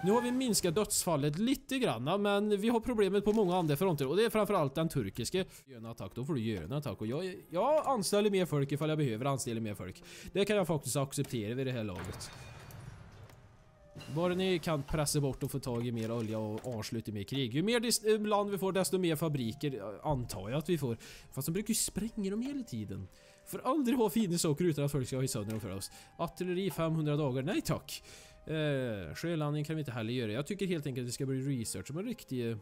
Nu har vi minskat dödsfallet lite grann, men vi har problemet på många andra fronter och det är framförallt den turkiska. Gör en attack, då får du göra en attack och jag anställer mer folk ifall jag behöver anställa mer folk. Det kan jag faktiskt acceptera vid det här laget. Bara ni kan pressa bort och få tag i mer olja och avsluta mer krig. Ju mer land vi får, desto mer fabriker antar jag att vi får. Fast de brukar ju spränga dem hela tiden. För aldrig ha fina saker utan att folk ska ha i sönder dem för oss. Artilleri 500 dagar, nej tack. Sjölandning kan vi inte heller göra. Jag tycker helt enkelt att vi ska börja research om en riktig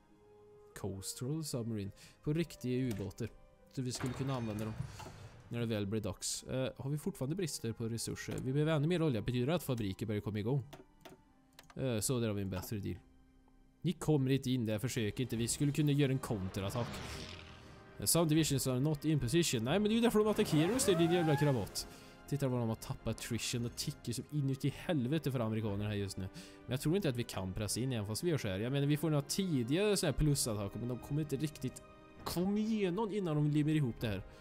coastal submarine. På riktiga ubåtar. Så vi skulle kunna använda dem när det väl blir dags. Har vi fortfarande brister på resurser? Vi behöver ännu mer olja. Betyder det att fabriker börjar komma igång? Så där har vi en bättre deal. Ni kommer inte in där, försök inte. Vi skulle kunna göra en counterattack. Some divisions are not in position. Nej, men det är ju därför de attackerar oss, det är din jävla kravat. Titta vad de har tappat attrition och ticker som inuti helvete för amerikanerna här just nu. Men jag tror inte att vi kan pressa in igen fast vi gör så här. Jag menar, vi får några tidigare så här plusattacker, men de kommer inte riktigt komma igenom innan de limmer ihop det här.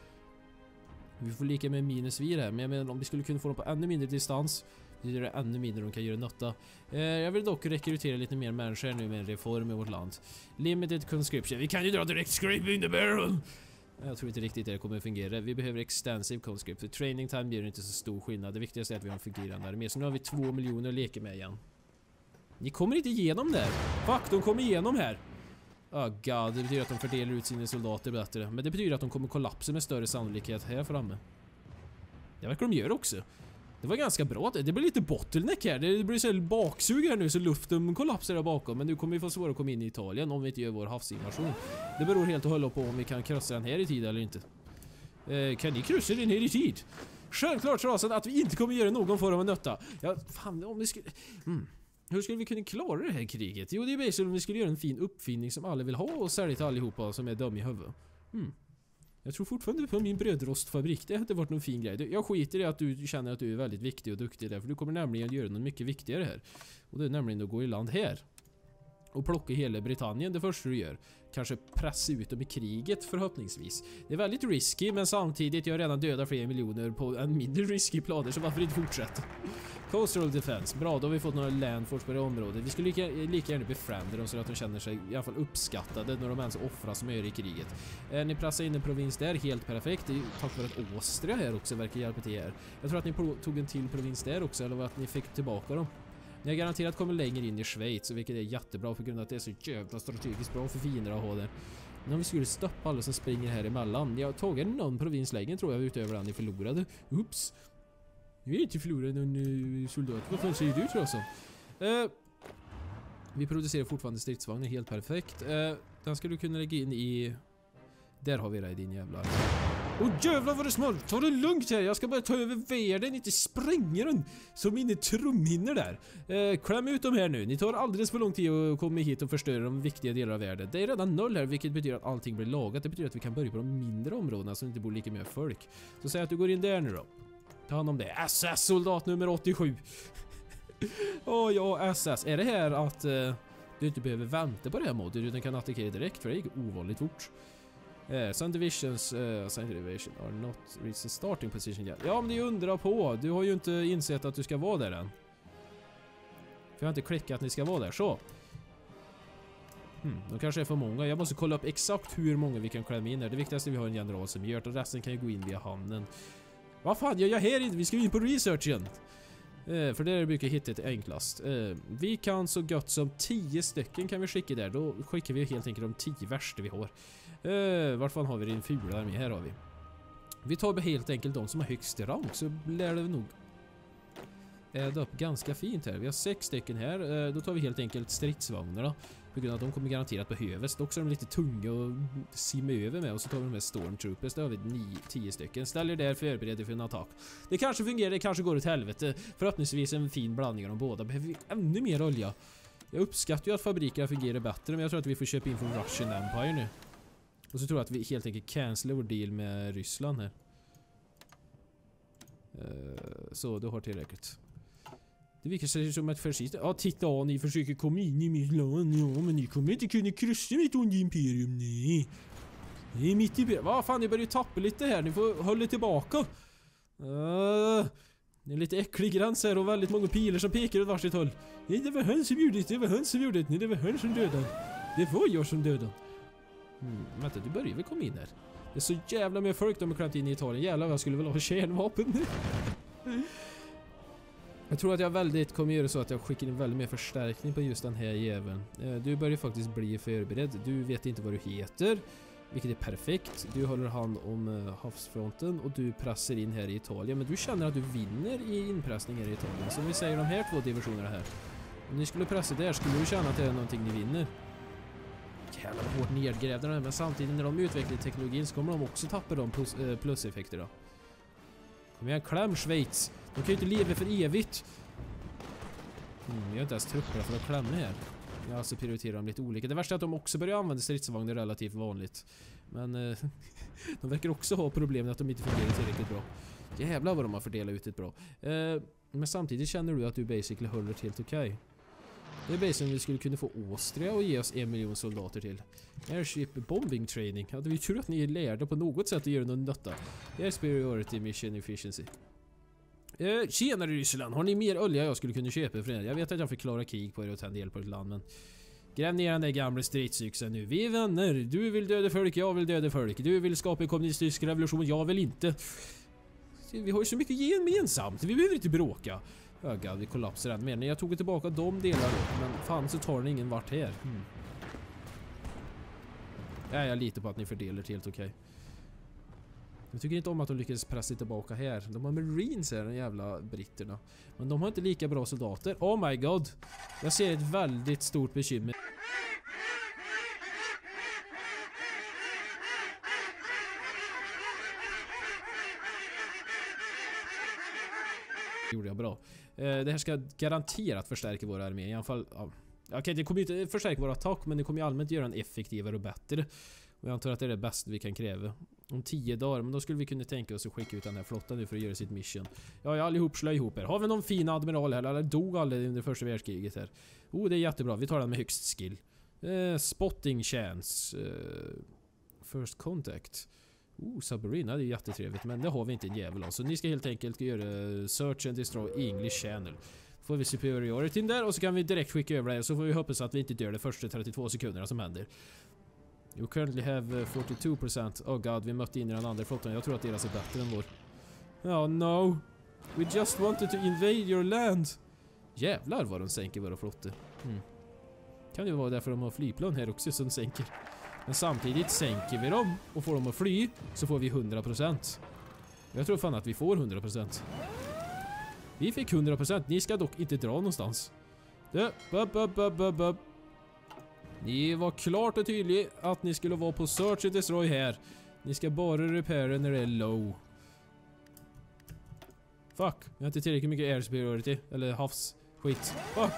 Vi får lika med minus vid här, men jag menar om vi skulle kunna få dem på ännu mindre distans, det är det ännu mindre de kan göra nytta. Jag vill dock rekrytera lite mer människor nu med en reform i vårt land. Limited conscription, vi kan ju dra direkt scrape in the barrel! Jag tror inte riktigt det kommer fungera. Vi behöver extensive conscript. För training time blir inte så stor skillnad. Det viktigaste är att vi har en fungerande armé. Så nu har vi 2 miljoner att leka med igen. Ni kommer inte igenom där. Fuck, de kommer igenom här. Oh god, det betyder att de fördelar ut sina soldater bättre. Men det betyder att de kommer kollapsa med större sannolikhet här framme. Det verkar de göra också. Det var ganska bra. Det blir lite bottleneck här. Det blir så baksug här nu så luften kollapsar där bakom. Men nu kommer vi få svårt att komma in i Italien om vi inte gör vår havsinvasion. Det beror helt och hållet på om vi kan krossa den här i tid eller inte. Kan ni krossa den här i tid? Självklart Trasan att vi inte kommer göra någon form av nytta. Ja, fan om vi skulle... Hur skulle vi kunna klara det här kriget? Jo, det är bäst om vi skulle göra en fin uppfinning som alla vill ha och sälja till allihopa som är dum i huvudet. Jag tror fortfarande på min brödrostfabrik. Det har inte varit någon fin grej. Jag skiter i att du känner att du är väldigt viktig och duktig där. För du kommer nämligen göra något mycket viktigare här. Och det är nämligen att gå i land här. Och plocka hela Britannien det första du gör. Kanske pressa ut dem i kriget förhoppningsvis. Det är väldigt risky men samtidigt jag har redan dödat flera miljoner på en mindre risky planer så varför inte fortsätta? Coastal Defense, bra då har vi fått några landforts på det området. Vi skulle lika gärna befrienda dem så att de känner sig i alla fall uppskattade när de ens offras som gör i kriget. Ni pressar in en provins där, helt perfekt. Det är tack vare att Austria här också verkar hjälpa till här. Jag tror att ni tog en till provins där också eller att ni fick tillbaka dem. Ni har garanterat kommit längre in i Schweiz vilket är jättebra på grund av att det är så jävla strategiskt bra för fiender att ha där. Men om vi skulle stoppa alla som springer här emellan. Jag har tagit någon provinslägen tror jag utöver den ni förlorade. Oops. Vi är inte förlorade någon soldat. Vad fan säger du tror jag så? Vi producerar fortfarande stridsvagnar helt perfekt. Den ska du kunna lägga in i... Där har vi det din jävla... Jävlar vad det smält! Ta det lugnt här, jag ska bara ta över världen, inte spränga den som mina trumhinnor där. Kläm ut dem här nu, ni tar alldeles för lång tid att komma hit och förstöra de viktiga delarna av världen. Det är redan 0 här, vilket betyder att allting blir lagat. Det betyder att vi kan börja på de mindre områdena som inte bor lika med folk. Så säg att du går in där nu då. Ta hand om det. SS-soldat nummer 87. Ja, SS. Är det här att du inte behöver vänta på det här modet utan kan attackera direkt för det gick ovanligt fort. Some divisions are not reached the starting position yet. Ja, men det undrar på. Du har ju inte insett att du ska vara där än. För jag har inte klickat att ni ska vara där, så. De kanske är för många. Jag måste kolla upp exakt hur många vi kan klämma in här. Det viktigaste är att vi har en general som gör det och resten kan ju gå in via hamnen. Vad fan, jag är här inte. Vi ska in på researchen. För det brukar jag hitta det enklast. Vi kan så gott som 10 stycken kan vi skicka där. Då skickar vi helt enkelt de 10 värsta vi har. Vart fan har vi din fula armé? Här har vi. Vi tar helt enkelt de som har högst rang så lär det nog äda upp ganska fint här. Vi har 6 stycken här. Då tar vi helt enkelt stridsvagnarna. På grund av att de kommer garanterat behövas. Dock så är de lite tunga och simma över med. Och så tar vi de här stormtroopers. Då har vi 10 stycken. Ställer där förbereder för en attack. Det kanske fungerar, det kanske går åt helvete. Förhoppningsvis en fin blandning av de båda. Behöver vi ännu mer olja? Jag uppskattar ju att fabrikerna fungerar bättre. Men jag tror att vi får köpa in från Russian Empire nu. Och så tror jag att vi helt enkelt cancelar vår deal med Ryssland här. Så du har tillräckligt. Det verkar sig som ett försist. Ja, titta, ni försöker komma in i mitt land. Ja, men ni kommer inte kunna kryssa mitt onda imperium, nej. Det är mitt imperium. Vad fan, ni börjar ju tappa lite här. Ni får hålla tillbaka. Det är en lite äcklig gräns här och väldigt många pilar som pekar åt varsitt håll. Nej, det var han som gjorde det, det var han som gjorde det. Nej, det var han som dödade. Det var jag som dödade. Vänta, du börjar väl komma in här. Det är så jävla med folk de har klämt in i Italien. Jävlar, jag skulle väl ha kärnvapen nu. Jag tror att jag kommer göra så att jag skickar in väldigt mer förstärkning på just den här jäveln. Du börjar faktiskt bli förberedd. Du vet inte vad du heter, vilket är perfekt. Du håller hand om havsfronten och du pressar in här i Italien. Men du känner att du vinner i inpressning här i Italien. Så om vi säger de här 2 divisionerna här. Om ni skulle pressa där skulle du känna att det är någonting ni vinner. Jävlar hårt nedgrävda där, men samtidigt när de utvecklar teknologin så kommer de också tappa de pluseffekter då. Kom igen, kläm Schweiz. De kan ju inte leva för evigt. Jag har inte ens trupper för att klämma här. Jag alltså prioriterar dem lite olika. Det värsta är att de också börjar använda stridsvagnar relativt vanligt. Men de verkar också ha problem med att de inte fungerar tillräckligt bra. Jävlar vad de har fördelat ut det bra. Men samtidigt känner du att du basically håller helt okej. Det är basically vi skulle kunna få Austria och ge oss 1 miljon soldater till. Airship bombing training. Hade vi tur att ni lärde på något sätt att göra någon nytta. Air superiority mission efficiency. Tjenare Ryssland, har ni mer olja jag skulle kunna köpa för er? Jag vet att jag förklarar krig på er och tända el på ett land, men gräv ner den där gamla stridsyxan nu. Vi är vänner, du vill döda folk, jag vill döda folk. Du vill skapa en kommunistisk revolution, jag vill inte. Vi har ju så mycket gemensamt, vi behöver inte bråka. God, vi kollapsar än mer. När jag tog tillbaka de delarna då, men fan så tar den ingen vart här. Ja, jag litar på att ni fördelar helt okej. Jag tycker inte om att de lyckades pressa tillbaka här. De har marines här, de jävla britterna. Men de har inte lika bra soldater. Oh my god. Jag ser ett väldigt stort bekymmer. Gjorde jag bra. Det här ska garanterat förstärka vår armé. I alla fall, ja. Okej, det kommer inte förstärka vår attack, men det kommer ju allmänt göra den effektivare och bättre. Och jag antar att det är det bästa vi kan kräva. Om 10 dagar, men då skulle vi kunna tänka oss att skicka ut den här flottan nu för att göra sitt mission. Ja, allihop slår ihop här. Har vi någon fin admiral här? Eller dog alla under första världskriget här? Det är jättebra. Vi tar den med högst skill. Spotting chance. First contact. Submarine, det är jättetrevligt, men det har vi inte en jävel av. Så ni ska helt enkelt göra search and destroy English channel. Får vi superiority där och så kan vi direkt skicka över det. Så får vi hoppas att vi inte dör de första 32 sekunderna som händer. You currently have 42%. Oh god, vi mötte in i den andra flottan. Jag tror att deras är bättre än vår. Oh no. We just wanted to invade your land. Jävlar vad de sänker våra flottor. Kan ju vara därför de har flygplan här också som sänker. Men samtidigt sänker vi dem och får dem att fly så får vi 100%. Jag tror fan att vi får 100%. Vi fick 100%. Ni ska dock inte dra någonstans. Ni var klart och tydligt att ni skulle vara på search and destroy här. Ni ska bara repaira när det är low. Fuck, jag har inte tillräckligt mycket air superiority. Eller havsskit. Fuck.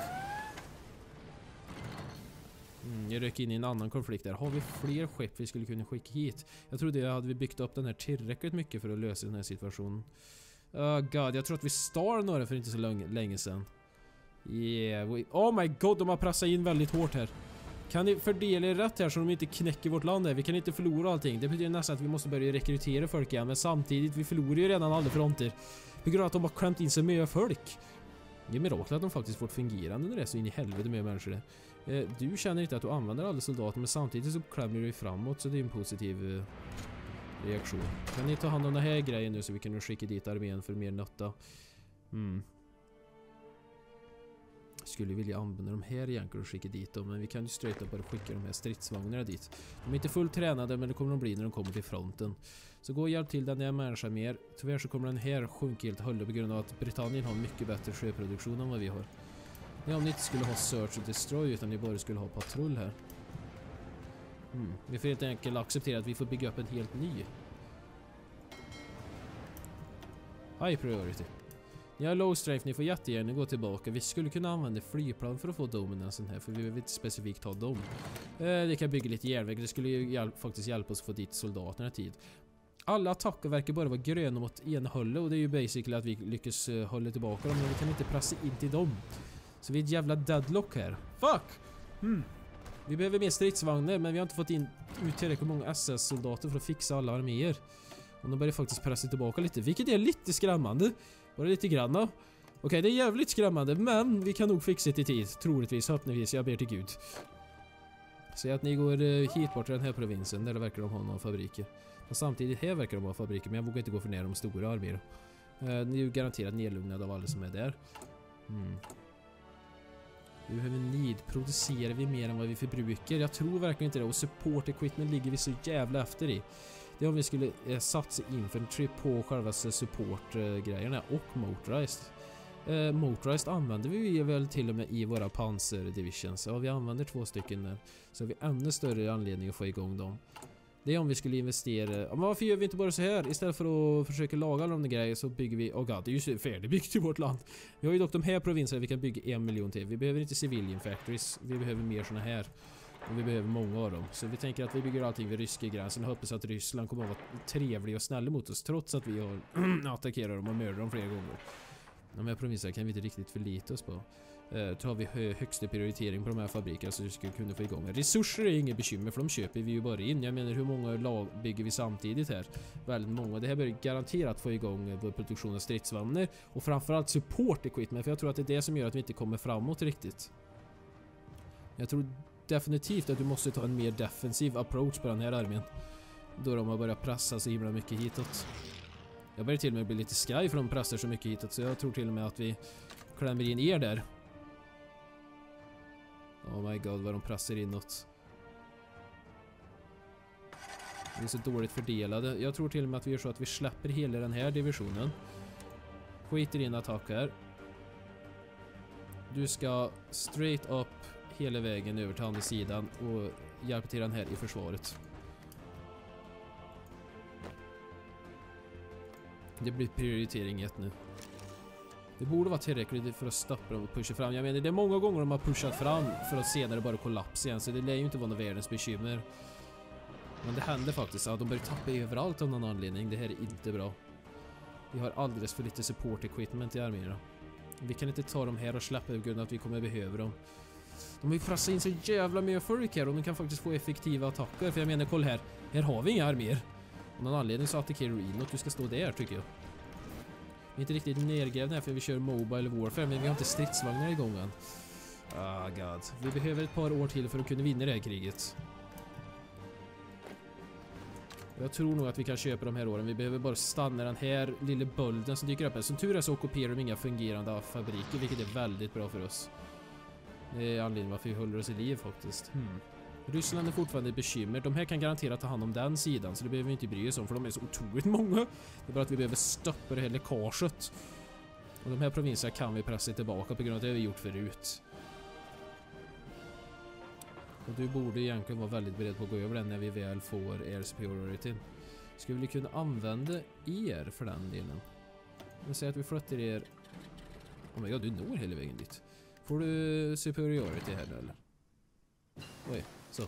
Jag rök in i en annan konflikt där. Har vi fler skepp vi skulle kunna skicka hit? Jag trodde hade vi byggt upp den här tillräckligt mycket för att lösa den här situationen. Oh god, jag tror att vi stal några för inte så länge sedan. Yeah, oh my god, de har pressat in väldigt hårt här. Kan ni fördela er rätt här så de inte knäcker vårt land här? Vi kan inte förlora allting. Det betyder nästan att vi måste börja rekrytera folk igen. Men samtidigt, vi förlorar ju redan alla fronter. På grund av att de har klämt in sig med folk. Det är mirakel att de faktiskt får fungerande när det är så in i helvete med människor. Du känner inte att du använder alla soldater, men samtidigt så klämmer du framåt, så det är en positiv reaktion. Kan ni ta hand om den här grejen nu så vi kan skicka dit armén för mer nytta? Skulle vilja använda de här egentligen och skicka dit dem, men vi kan ju straight up bara skicka de här stridsvagnarna dit. De är inte fullt tränade, men det kommer de bli när de kommer till fronten. Så gå och hjälp till den här människan mer. Tyvärr så kommer den här sjunka helt och hållet på grund av att Britannien har mycket bättre sjöproduktion än vad vi har. Nej, om ni inte skulle ha search and destroy utan ni bara skulle ha patrull här. Vi får helt enkelt acceptera att vi får bygga upp en helt ny. High priority. Ni har low strength, ni får jättegärna gå tillbaka. Vi skulle kunna använda flygplan för att få dominansen här, för vi vill inte specifikt ha dem. Vi kan bygga lite järnväg, det skulle ju faktiskt hjälpa oss att få dit soldaterna i tid. Alla attacker verkar bara vara gröna mot ena hållet och det är ju basically att vi lyckas hålla tillbaka dem, men vi kan inte pressa in till dem. Så vi är ett jävla deadlock här. Fuck! Vi behöver mer stridsvagnar, men vi har inte fått in ut tillräckligt många SS-soldater för att fixa alla arméer. Och de börjar faktiskt pressa tillbaka lite, vilket är lite skrämmande. Var det lite granna? Okej, det är jävligt skrämmande, men vi kan nog fixa det i tid. Troligtvis, hoppningsvis, jag ber till Gud. Säg att ni går hit bort till den här provinsen där det verkar de ha några fabriker. Och samtidigt här verkar de ha fabriker, men jag vågar inte gå för nära de stora arméerna. Ni är ju garanterat nedlugnade av alla som är där. Vi behöver need. Producerar vi mer än vad vi förbrukar? Jag tror verkligen inte det. Och support equipment ligger vi så jävla efter i. Det är om vi skulle satsa infantry på själva support-grejerna och motorized. Motorized använder vi väl till och med i våra pansardivisions. Ja, vi använder 2 stycken där. Så har vi ännu större anledning att få igång dem. Det är om vi skulle investera. Men varför gör vi inte bara så här? Istället för att försöka laga alla de grejer så bygger vi... Oh god, det är ju färdigbyggt i vårt land. Vi har ju dock de här provinserna vi kan bygga 1 miljon till. Vi behöver inte civilian factories. Vi behöver mer såna här. Och vi behöver många av dem. Så vi tänker att vi bygger allting vid ryska gränsen och hoppas att Ryssland kommer att vara trevlig och snäll mot oss. Trots att vi har attackerat dem och mördat dem flera gånger. De här provinserna kan vi inte riktigt förlita oss på. Tar vi högsta prioritering på de här fabrikerna så vi ska kunna få igång. Resurser är inget bekymmer för de köper vi ju bara in. Jag menar hur många lag bygger vi samtidigt här? Väldigt många. Det här bör garanterat få igång vår produktion av stridsvagnar och framförallt support equipment, för jag tror att det är det som gör att vi inte kommer framåt riktigt. Jag tror definitivt att du måste ta en mer defensiv approach på den här armén. Då de har börjat pressa så himla mycket hitåt. Jag börjar till och med bli lite sky för de pressar så mycket hitåt, så jag tror till och med att vi klämmer in er där. Oh my god, vad de pressar inåt. Vi är så dåligt fördelade. Jag tror till och med att vi gör så att vi släpper hela den här divisionen. Skiter i en attack här. Du ska straight up hela vägen över till andra sidan och hjälpa till den här i försvaret. Det blir prioritering 1 nu. Det borde vara tillräckligt för att stoppa dem och pusha fram. Jag menar, det är många gånger de har pushat fram för att senare bara kollapsa igen. Så det lär ju inte vara någon världens bekymmer. Men det händer faktiskt att de börjar tappa överallt av någon anledning. Det här är inte bra. Vi har alldeles för lite support equipment i arméerna. Vi kan inte ta dem här och släppa på grund av att vi kommer behöva dem. De har ju pressat in så jävla mer folk här och de kan faktiskt få effektiva attacker. För jag menar, kolla här. Här har vi inga arméer. Av någon anledning så attackerar du inåt. Du ska stå där, tycker jag. Vi är inte riktigt nedgrävda här för vi kör Mobile Warfare, men vi har inte stridsvagnar igång än. Ah god. Vi behöver ett par år till för att kunna vinna det här kriget. Jag tror nog att vi kan köpa de här åren. Vi behöver bara stanna den här lilla bulden som dyker upp här. Som tur är så ockuperar de inga fungerande fabriker, vilket är väldigt bra för oss. Det är anledningen varför vi håller oss i liv faktiskt. Ryssland är fortfarande ett bekymmer. De här kan garanterat ta hand om den sidan, så det behöver vi inte bry oss om, för de är så otroligt många. Det är bara att vi behöver stoppa det här läckaget. Och de här provinserna kan vi pressa tillbaka på grund av att det har vi gjort förut. Och du borde egentligen vara väldigt beredd på att gå över den när vi väl får air superiority. Skulle vi kunna använda er för den delen? Jag säger att vi flyttar er... Oh my god, du når hela vägen dit. Får du superiority här eller? Oj, så.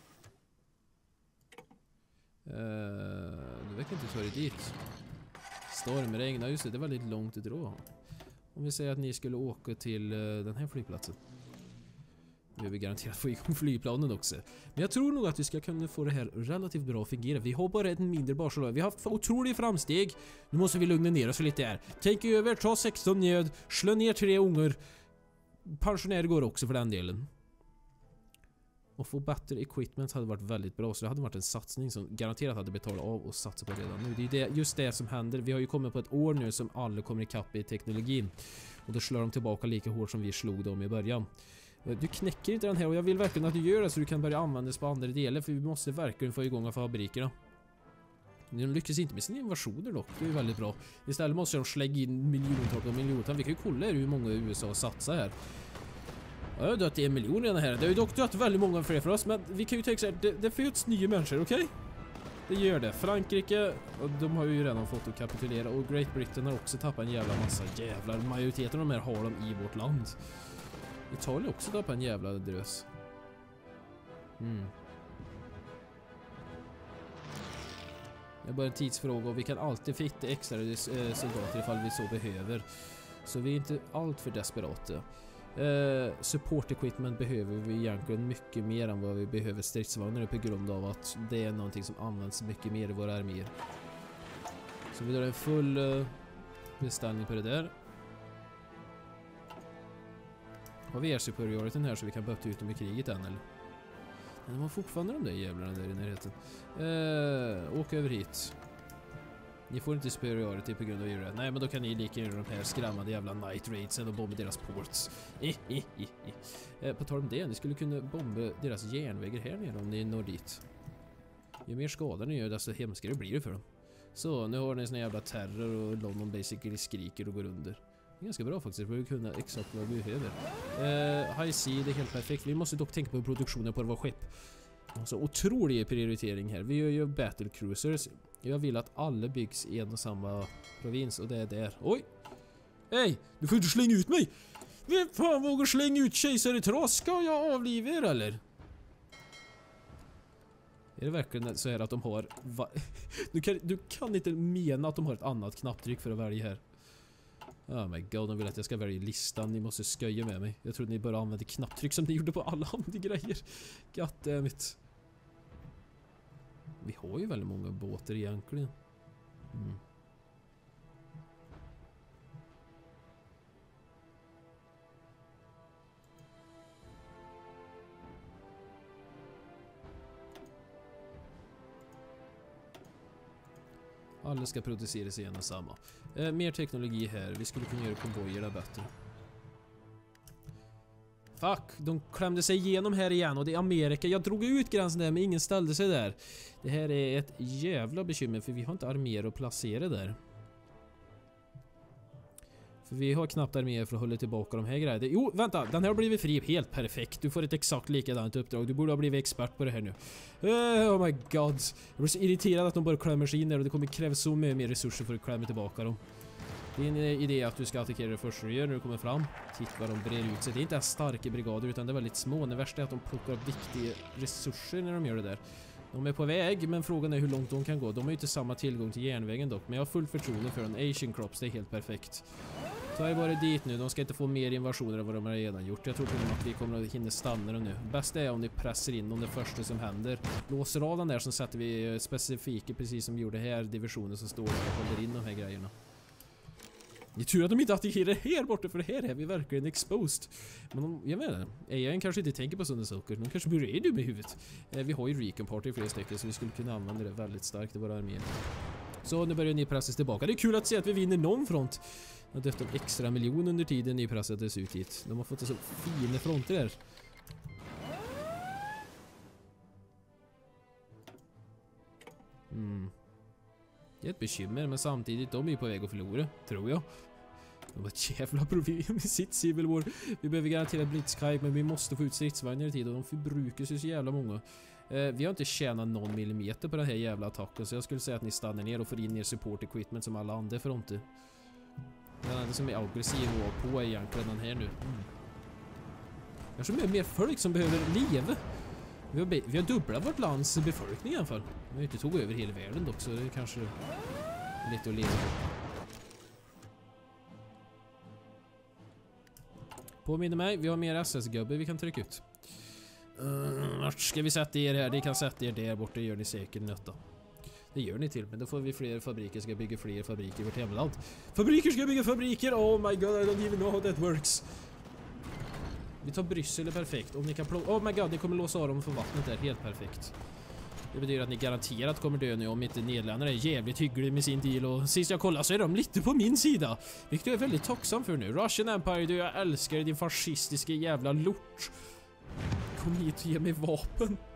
Du verkar inte ta dig dit. Stormregna, just det är väldigt långt att dra. Om vi säger att ni skulle åka till den här flygplatsen. Vi behöver garanterat få igång flygplanen också. Men jag tror nog att vi ska kunna få det här relativt bra att fungera. Vi har bara ett mindre Barcelona. Vi har haft otroliga framsteg. Nu måste vi lugna ner oss lite här. Tänk över, ta 16 nöd, slå ner 3 ungar. Pensionärer går också för den delen. Och få bättre equipment hade varit väldigt bra. Så det hade varit en satsning som garanterat hade betalat av och satsat på redan nu. Det är just det som händer. Vi har ju kommit på ett år nu som alla kommer ikapp i teknologin. Och då slår de tillbaka lika hårt som vi slog dem i början. Du knäcker inte den här och jag vill verkligen att du gör det så du kan börja användas på andra delar. För vi måste verkligen få igång av fabrikerna. De lyckas inte med sina invasioner dock. Det är väldigt bra. Istället måste de slägga in miljontals. Vi kan ju kolla hur många USA satsar här. Jag har dött 1 miljon redan här. Det har ju dock dött väldigt många fler för oss. Men vi kan ju tänka så här, det föds nya människor, okej? Okay? Det gör det. Frankrike, de har ju redan fått att kapitulera. Och Great Britain har också tappat en jävla massa jävlar. Majoriteten av de här har de i vårt land. Italien också tappat en jävla drös. Det är bara en tidsfråga och vi kan alltid fitta extra soldater ifall vi så behöver. Så vi är inte allt för desperata. Support equipment behöver vi egentligen mycket mer än vad vi behöver stridsvagnar på grund av att det är någonting som används mycket mer i våra arméer. Så vi drar en full beställning på det där. Har vi superioriten här så vi kan bötta ut dem i kriget än eller? Men de har fortfarande de där jävlarna där i närheten. Åk över hit. Ni får inte superiority på grund av det. Nej, men då kan ni lika gärna de här skrämmande jävla night raidsen och bomba deras ports. På tal om det, ni skulle kunna bomba deras järnvägar här nere om ni når dit. Ju mer skada ni gör, desto hemskare blir det för dem. Så, nu har ni en sån jävla terror och London basically skriker och går under. Det är ganska bra faktiskt, för att kunna exakt vad vi behöver. High Sea, det är helt perfekt. Vi måste dock tänka på produktionen på våra skepp. Så otrolig prioritering här. Vi gör ju battle cruisers. Jag vill att alla byggs i en och samma provins, och det är där. Oj! Hej! Du får inte slänga ut mig! Vem fan vågar slänga ut kejsare Tras? Ska jag avliva er eller? Är det verkligen så här att de har... Du kan inte mena att de har ett annat knapptryck för att välja här. Oh my god, de vill att jag ska välja listan. Ni måste sköja med mig. Jag trodde ni bara använde knapptryck som ni gjorde på alla andra grejer. Goddammit. Vi har ju väldigt många båtar egentligen. Alla ska produceras igen och samma. Mer teknologi här. Vi skulle kunna göra konvojerna bättre. Fuck, de klämde sig igenom här igen och det är Amerika. Jag drog ut gränsen där men ingen ställde sig där. Det här är ett jävla bekymmer för vi har inte arméer att placera där. För vi har knappt arméer för att hålla tillbaka de här grejerna. Jo, vänta, den här har blivit fri helt perfekt. Du får ett exakt likadant uppdrag. Du borde ha blivit expert på det här nu. Oh my god. Jag blir så irriterad att de bara klämmer sig in där och det kommer krävas så mycket mer resurser för att klämma tillbaka dem. Din idé är att du ska attackera det första du gör när du kommer fram. Titta vad de brer ut sig. Det är inte ens starka brigader utan det är väldigt små. Det värsta är att de plockar upp viktiga resurser när de gör det där. De är på väg, men frågan är hur långt de kan gå. De har ju inte samma tillgång till järnvägen dock. Men jag har fullt förtroende för en Asian Crops, det är helt perfekt. Ta er bara dit nu, de ska inte få mer invasioner än vad de har redan gjort. Jag tror till och med att vi kommer att hinna stanna dem nu. Bäst är om ni pressar in om det första som händer. Låser av den där så sätter vi specifika precis som vi gjorde här, divisioner som står där och håller in de här grejerna. Det är tur att de inte attackerar här borta för det här är vi verkligen exposed. Men jag menar, AI kanske inte tänker på sådana saker. De kanske blir redo med huvudet. Vi har ju Recon Party i flera stycken så vi skulle kunna använda det väldigt starkt i våra arméer. Så nu börjar ni pressas tillbaka. Det är kul att se att vi vinner någon front. Jag har dött en extra miljon under tiden ni pressades ut hit. De har fått så fina fronter där. Det är ett bekymmer, men samtidigt de är ju på väg att förlora, tror jag. De har ett jävla problem med sitt Civil War. Vi behöver garantera Blitzkrieg, men vi måste få ut stridsvagnar i tid och de förbrukar sig så jävla många. Vi har inte tjänat någon millimeter på den här jävla attacken, så jag skulle säga att ni stannar ner och får in er support equipment som alla andra fronter. Den enda som är aggressiv och på är egentligen den här nu. Jag tror det är mer folk som behöver leva. Vi har dubblat vårt lands befolkning i alla fall. Vi har inte tagit över hela världen dock, så det är kanske lite att leva på. Påminner mig, vi har mer SS-gubbe vi kan trycka ut. Vart ska vi sätta er här? Ni kan sätta er där borta, gör ni säkert nytta. Det gör ni till, men då får vi fler fabriker, ska bygga fler fabriker i vårt hemland. Fabriker ska bygga fabriker! Oh my god, I don't even know how that works. Vi tar Bryssel, är perfekt. Om ni kan oh my god, ni kommer låsa av dem för vattnet där, helt perfekt. Det betyder att ni garanterat kommer dö nu om inte Nederländerna är jävligt hygglig med sin deal. Och sist jag kollade så är de lite på min sida. Vilket jag är väldigt tacksam för nu. Russian Empire, du, jag älskar din fascistiska jävla lort. Kom hit och ge mig vapen.